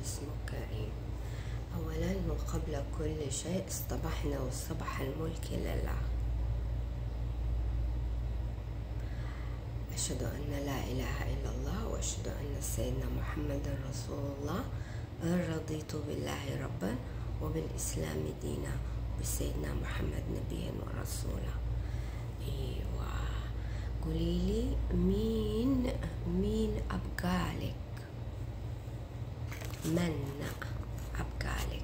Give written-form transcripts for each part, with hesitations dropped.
اسمه كريم. أولا وقبل كل شيء اصطبحنا والصبح الملك لله. أشهد أن لا إله إلا الله وأشهد أن سيدنا محمد رسول الله. رضيت بالله ربا وبالإسلام دينا وبسيدنا محمد نبيا ورسولا. أيوة، قولي لي مين أبقالك؟ من أبقالك؟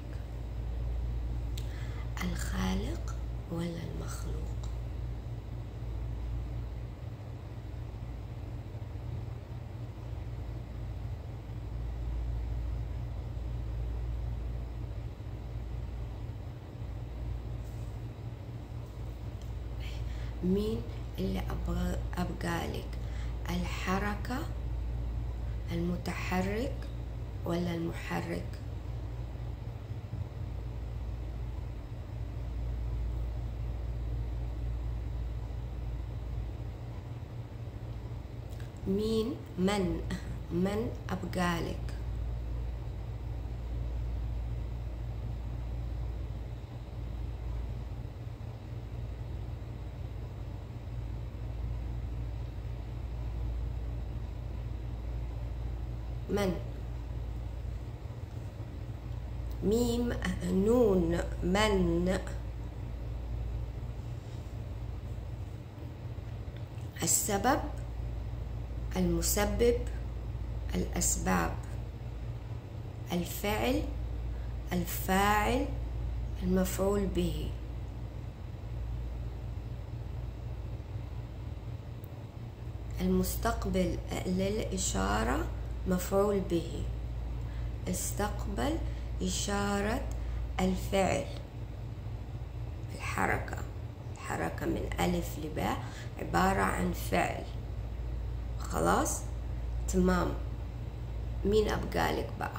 الخالق ولا المخلوق؟ مين اللي أبقالك؟ الحركة، المتحرك ولا المحرك؟ من أبقالك؟ من؟ ميم نون من. السبب، المسبب، الأسباب، الفعل، الفاعل، المفعول به. المستقبل للإشارة مفعول به. استقبل إشارة الفعل. الحركة من ألف لباء عبارة عن فعل. خلاص تمام. مين أبقالك بقى؟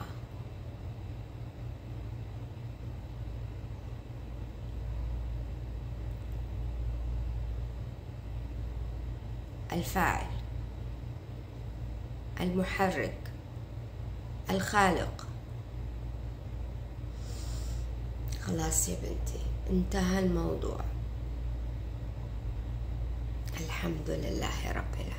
الفاعل، المحرك، الخالق. خلاص يا بنتي، انتهى الموضوع. الحمد لله رب العالمين.